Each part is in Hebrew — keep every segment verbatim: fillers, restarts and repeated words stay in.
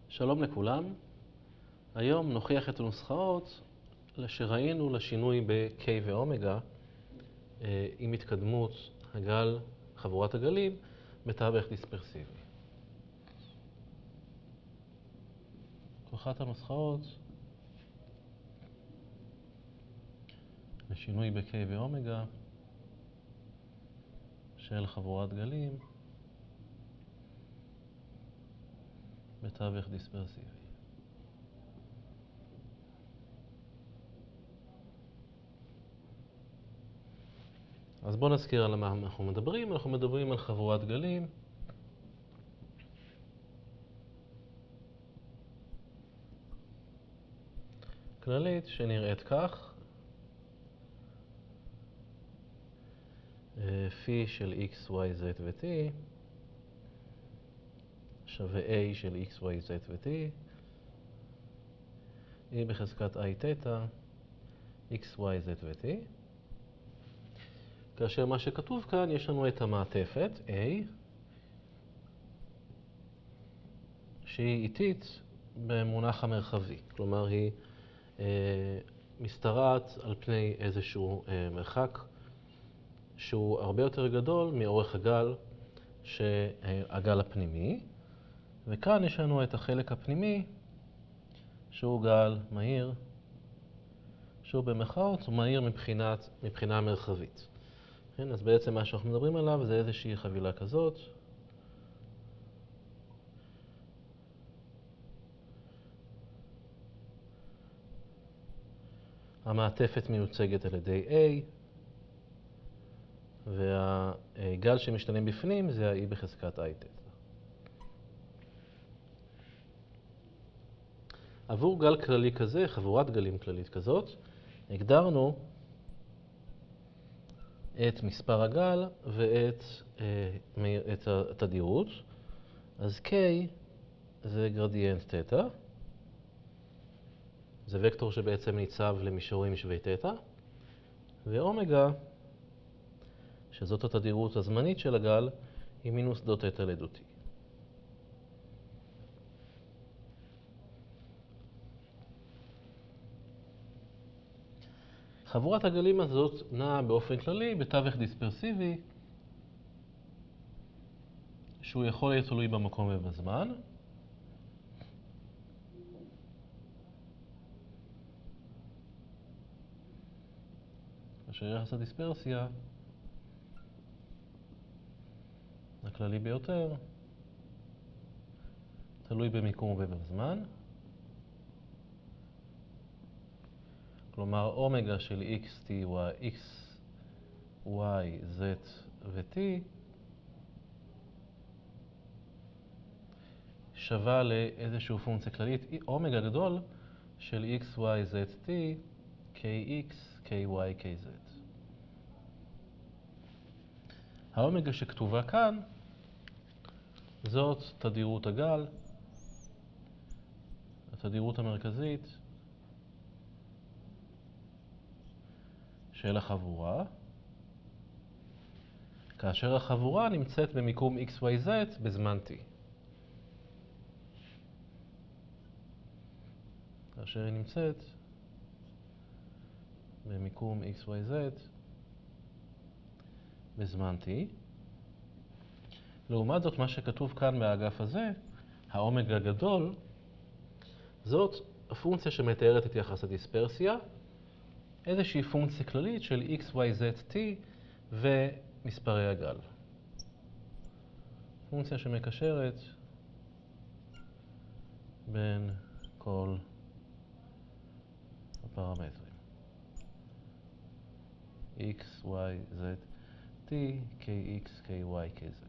שלום לכולם. היום נוכיח את הנוסחאות שראינו לשינוי ב-K ואומגה עם התקדמות הגל, חבורת הגלים, בתווך דיספרסיבי. אחת הנוסחאות לשינוי ב-K ואומגה של חבורת גלים בתווך דיספרסיבי. אז בואו נזכיר על מה אנחנו מדברים. אנחנו מדברים על חבורת גלים כללית שנראית כך. פי של x, y, z ו-t שווה a של x, y, z ו-t e בחזקת i תטא x, y, z ו-t. כאשר מה שכתוב כאן, יש לנו את המעטפת A שהיא איטית במונח המרחבי. כלומר, היא אה, משתרעת על פני איזשהו אה, מרחק שהוא הרבה יותר גדול מאורך הגל, הגל הפנימי. וכאן יש לנו את החלק הפנימי שהוא גל מהיר, שהוא במרכאות הוא מהיר מבחינת, מבחינה מרחבית. כן, אז בעצם מה שאנחנו מדברים עליו זה איזושהי חבילה כזאת. המעטפת מיוצגת על ידי A, והגל שמשתנה בפנים זה ה-E בחזקת I תטא. עבור גל כללי כזה, חבורת גלים כללית כזאת, הגדרנו את מספר הגל ואת את התדירות. אז K זה גרדיאנט תטא. זה וקטור שבעצם ניצב למישורים שווי תטא. ואומגה, שזאת התדירות הזמנית של הגל, היא מינוס דו תטא לדו T. חבורת הגלים הזאת נעה באופן כללי בתווך דיספרסיבי, שהוא יכול להיות תלוי במקום ובזמן. כאשר יחס הדיספרסיה הכללי ביותר תלוי במיקום ובזמן. כלומר, אומגה של x, t, y, x, y, z ו-t שווה לאיזושהי פונקציה כללית, אומגה גדול של x, y, z, t, kx, ky, kz. האומגה שכתובה כאן זאת תדירות הגל, התדירות המרכזית של החבורה, כאשר החבורה נמצאת במיקום x, y, z בזמן t. כאשר היא נמצאת במיקום x, y, z בזמן t. לעומת זאת, מה שכתוב כאן באגף הזה, האומגה גדול, זאת הפונקציה שמתארת את יחס הדיספרסיה, איזושהי פונקציה כללית של x, y, z, t ומספרי הגל. פונקציה שמקשרת בין כל הפרמטרים. x, y, z, t, kx, ky, kz.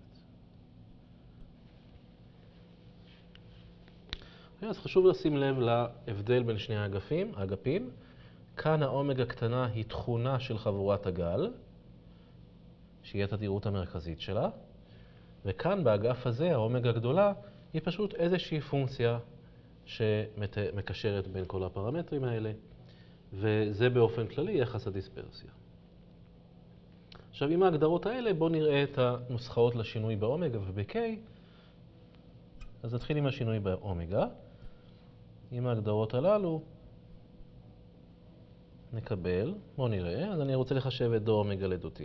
אז חשוב לשים לב להבדל בין שני האגפים, האגפים. כאן האומגה קטנה היא תכונה של חבורת הגל, שהיא התדירות המרכזית שלה. וכאן באגף הזה, האומגה גדולה, היא פשוט איזושהי פונקציה שמקשרת בין כל הפרמטרים האלה. וזה באופן כללי יחס הדיספרסיה. עכשיו, עם ההגדרות האלה, בואו נראה את הנוסחאות לשינוי באומגה וב-K. אז נתחיל עם השינוי באומגה. עם ההגדרות הללו נקבל, בואו נראה, אז אני רוצה לחשב את דו אומגה לדו t.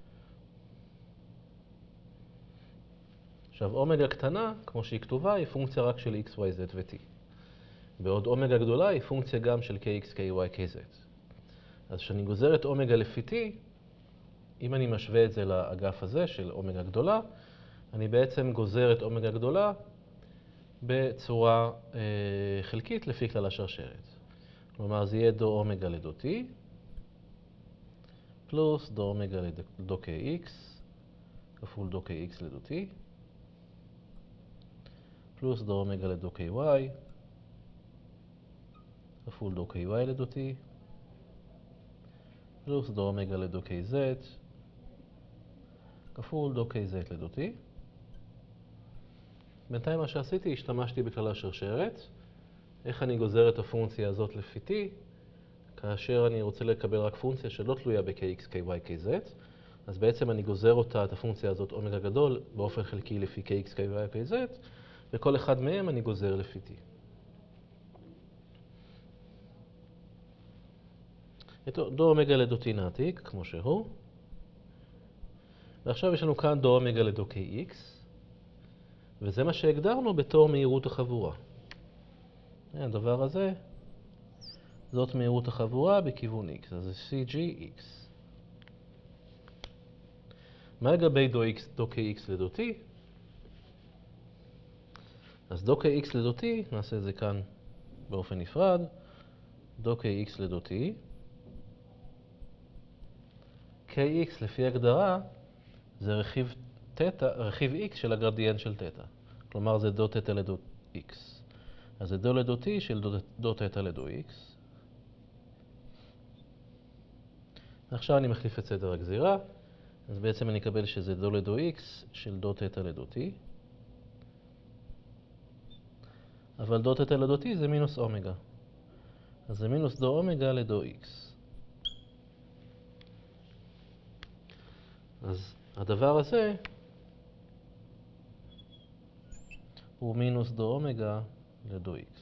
עכשיו, אומגה קטנה, כמו שהיא כתובה, היא פונקציה רק של x, y, z ו-t. בעוד אומגה גדולה היא פונקציה גם של kx, ky, kz. אז כשאני גוזר את אומגה לפי t, אם אני משווה את זה לאגף הזה של אומגה גדולה, אני בעצם גוזר את אומגה גדולה בצורה אה, חלקית לפי כלל השרשרת. כלומר, זה יהיה דו אומגה לדו t, פלוס דו אומגה לדו kx, כפול דו kx לדו t, פלוס דו אומגה לדו ky, כפול דו ky לדו t, פלוס דו אומגה לדו kz, כפול דו kz לדו t. בינתיים מה שעשיתי, השתמשתי בכלל השרשרת. איך אני גוזר את הפונקציה הזאת לפי t, כאשר אני רוצה לקבל רק פונקציה שלא תלויה ב-kx, ky, kz. אז בעצם אני גוזר אותה, את הפונקציה הזאת, אומגה גדול, באופן חלקי לפי kx, ky, kz, וכל אחד מהם אני גוזר לפי t. את דו אומגה לדו t נעתיק, כמו שהוא. ועכשיו יש לנו כאן דו אומגה לדו kx, וזה מה שהגדרנו בתור מהירות החבורה. הדבר הזה, זאת מהירות החבורה בכיוון x, אז זה cgx. מה לגבי דו, x, דו kx לדו t? אז דו kx לדו t, נעשה את זה כאן באופן נפרד, דו kx לדו t, kx לפי הגדרה זה רכיב תטא, רכיב x של הגרדיאנט של תטא. כלומר זה דו תטא לדו x. אז זה דו לדו t של דו, דו תטא לדו x. עכשיו אני מחליף את סדר הגזירה. אז בעצם אני אקבל שזה דו לדו x של דו תטא לדו t. אבל דו תטא לדו t זה מינוס אומגה. אז זה מינוס דו אומגה לדו x. אז הדבר הזה הוא מינוס דו אומגה לדו x.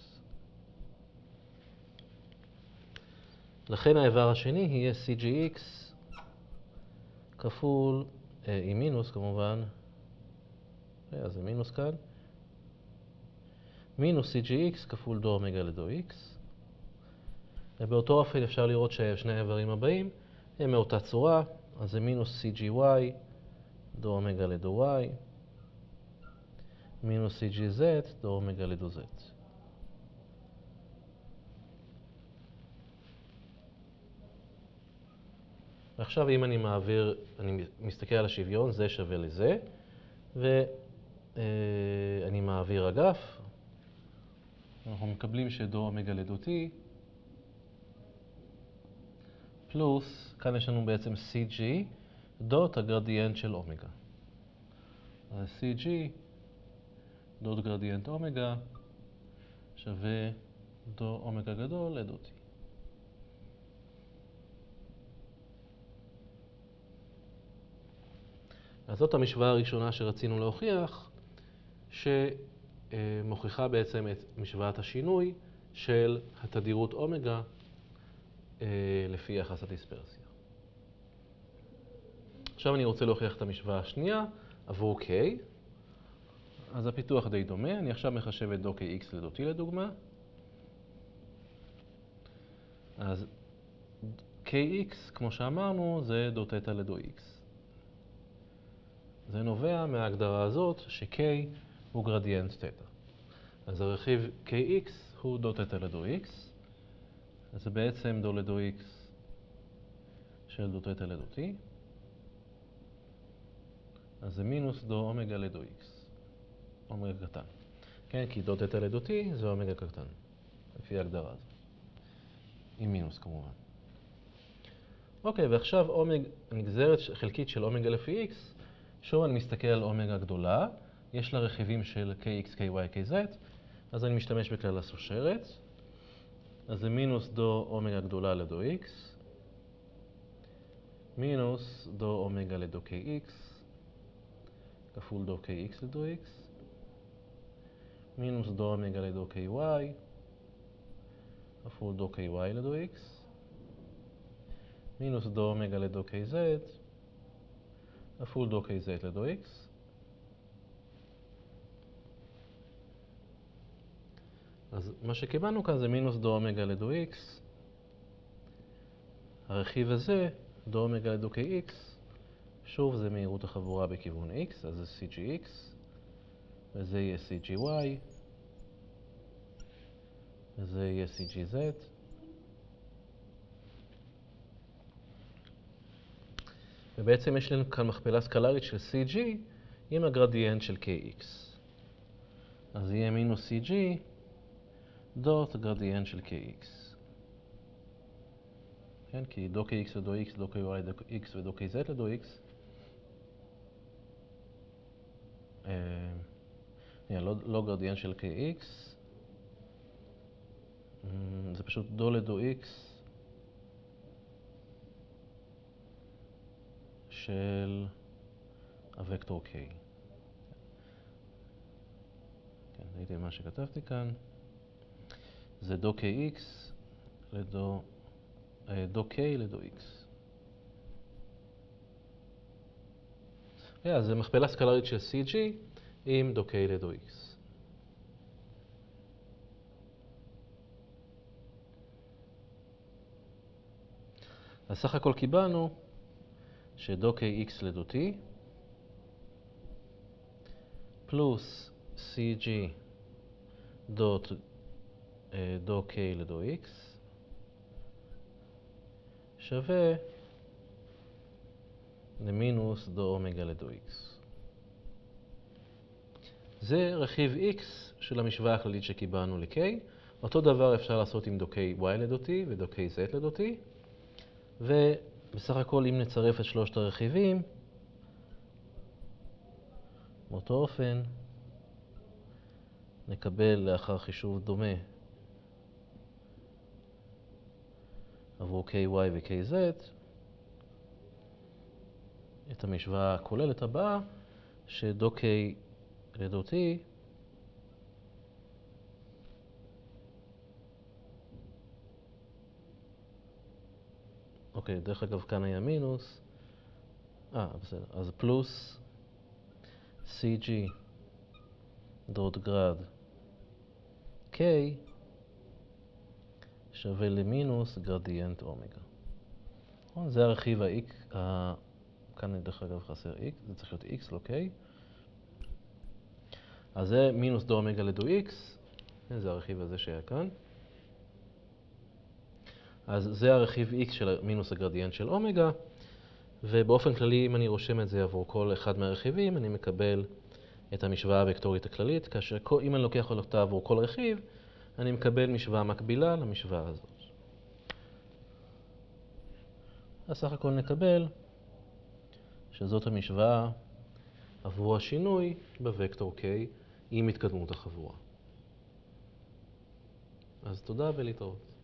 לכן האיבר השני יהיה cgx כפול, אה, עם מינוס כמובן, אז זה מינוס כאן, מינוס cgx כפול דו אומגה לדו x. ובאותו אופן אפשר לראות ששני האיברים הבאים הם מאותה צורה, אז זה מינוס cgy דו אומגה לדו y, מינוס cgz דו אומגה לדו z. ועכשיו אם אני מעביר, אני מסתכל על השוויון, זה שווה לזה, ואני מעביר אגף, אנחנו מקבלים שדו אומגה לדו t, פלוס, כאן יש לנו בעצם cg, דוט הגרדיאנט של אומגה. אז cg דוט גרדיאנט אומגה שווה דו אומגה גדול לדו t. אז זאת המשוואה הראשונה שרצינו להוכיח, שמוכיחה בעצם את משוואת השינוי של התדירות אומגה לפי יחס הדיספרסיה. עכשיו אני רוצה להוכיח את המשוואה השנייה עבור k. אז הפיתוח די דומה. אני עכשיו מחשב את דו kx לדו t לדוגמה. אז kx, כמו שאמרנו, זה דו תטא לדו x. זה נובע מההגדרה הזאת ש-k הוא גרדיאנט תטא. אז הרכיב kx הוא דו תטא לדו x. אז זה בעצם דו לדו x של דו תטא לדו t. אז זה מינוס דו אומגה לדו x. אומגה קטן. כן, כי דו תטא לדו t זה אומגה קטן. לפי ההגדרה הזו. עם מינוס כמובן. אוקיי, ועכשיו אומג, נגזרת חלקית של אומגה לפי x. שוב אני מסתכל על אומגה גדולה. יש לה רכיבים של kx, ky, kz. אז אני משתמש בכלל השרשרת. אז זה מינוס דו אומגה גדולה לדו x, מינוס דו אומגה לדו kx, כפול דו kx לדו x, מינוס דו אומגה לדו ky, כפול דו קיי וואי לדו x, מינוס דו אומגה לדו קיי זד, כפול דו קיי זד לדו x. אז מה שקיבלנו כאן זה מינוס דו אומגה לדו x. הרכיב הזה, דו אומגה לדו קיי x, שוב זה מהירות החבורה בכיוון x, אז זה סי ג'י אקס, וזה יהיה סי ג'י וואי, וזה יהיה סי ג'י זד. ובעצם יש לנו כאן מכפלה סקלרית של סי ג'י עם הגרדיאנט של קיי אקס. אז יהיה מינוס סי ג'י דוט גרדיאנט של קיי אקס. כן, כי דו קיי אקס לדו x, דו קיי וואי לדו x ודו קיי זד לדו x. אה, לא, לא גרדיאנט של קיי אקס. זה פשוט דו לדו x של הוקטור k. כן, ראיתי מה שכתבתי כאן. זה דו קיי אקס לדו, דו k לדו x. אז זה מכפלה סקלרית של סי ג'י עם דו k לדו x. אז סך הכל קיבלנו שדו קיי אקס לדו t פלוס סי ג'י דוט דו k לדו x שווה למינוס דו אומגה לדו x. זה רכיב x של המשוואה הכללית שקיבלנו ל-k. אותו דבר אפשר לעשות עם דו קיי וואי לדו t ודו קיי זד לדו t. ובסך הכל אם נצרף את שלושת הרכיבים, באותו אופן נקבל לאחר חישוב דומה עבור קיי וואי ו-קיי זד את המשוואה הכוללת הבאה שדו k לדו t אוקיי, דרך אגב כאן היה מינוס, אה, בסדר, אז פלוס סי ג'י דוט גרד k שווה למינוס גרדיאנט אומגה. זה הרכיב ה-x, כאן דרך אגב חסר x, זה צריך להיות x, לא k. אז זה מינוס דו אומגה לדו x, זה הרכיב הזה שהיה כאן. אז זה הרכיב x של מינוס הגרדיאנט של אומגה, ובאופן כללי אם אני רושם את זה עבור כל אחד מהרכיבים, אני מקבל את המשוואה הוקטורית הכללית, כאשר אם אני לוקח אותה עבור כל רכיב, אני מקבל משוואה מקבילה למשוואה הזאת. אז סך הכל נקבל שזאת המשוואה עבור השינוי בוקטור k עם התקדמות החבורה. אז תודה ולהתראות.